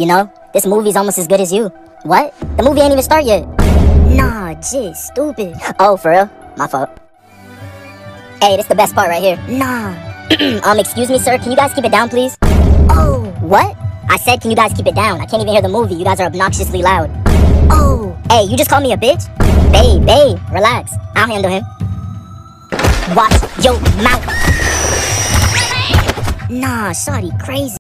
You know, this movie's almost as good as you. What? The movie ain't even start yet. Nah, jizz, stupid. Oh, for real? My fault. Hey, this the best part right here. Nah. Excuse me, sir, can you guys keep it down, please? Oh, what? I said, can you guys keep it down? I can't even hear the movie. You guys are obnoxiously loud. Oh. Hey, you just called me a bitch? Babe, relax. I'll handle him. Watch your mouth. Nah, shawty, crazy.